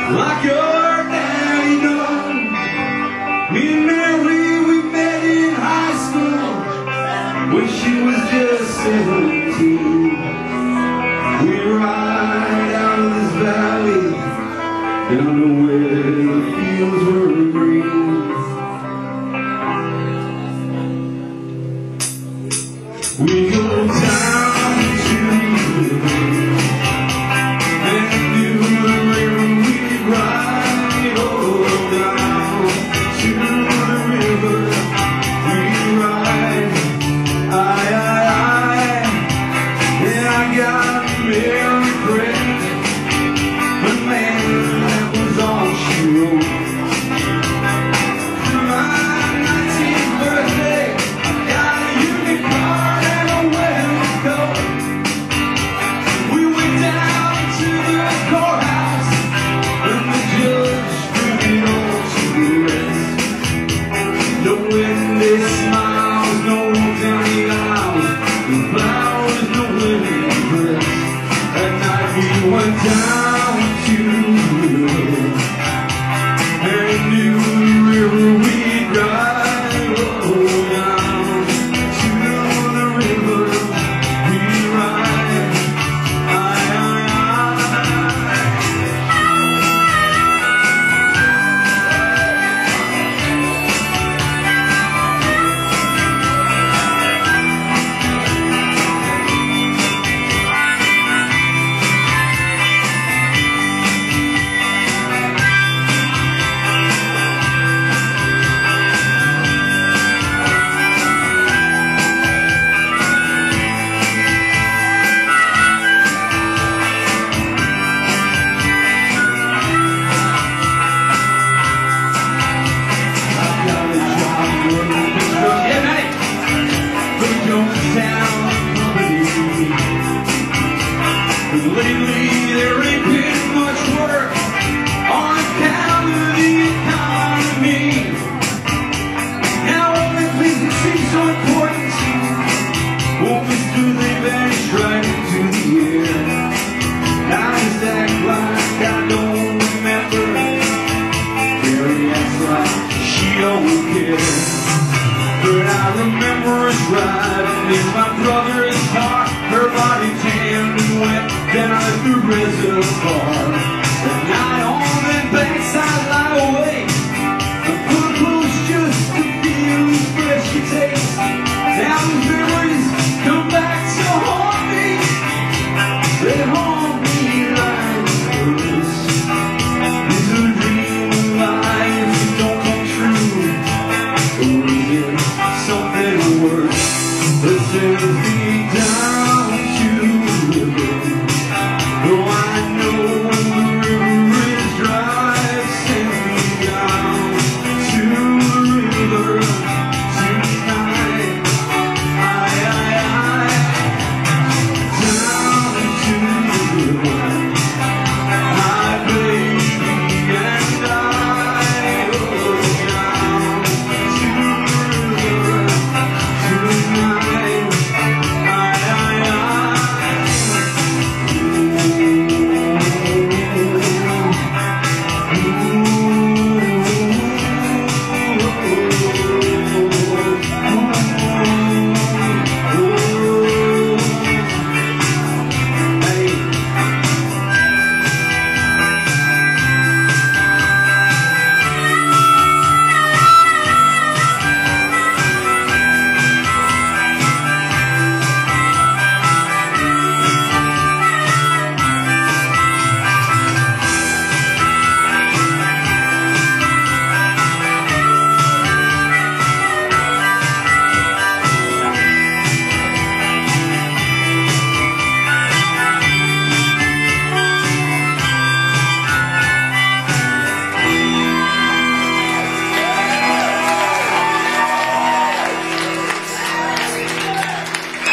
like your daddy knows. Me and Mary, we met in high school when she was just 17. We ride out of this valley down to where the fields were green. We go down to the river, and through the river we ride. Oh, down to the river we ride. And I got a Mary friend, the man that was all she wrote. For my 19th birthday, I got a union card and a wedding coat. We went down to the courthouse, and the judge threw me on to the rest. No witness smiles, no empty aisles, no flowers, no living dress. That night we went down to the river, and knew the river we'd ride. Oh, down to the river we ride. Lately there ain't been much work on account of the economy. Now only things that seem so important always do they vanish right into the air. I just act like I don't remember. Mary acts like she don't care. But I remember us riding in my brother's car, her body tanned and wet down at the reservoir.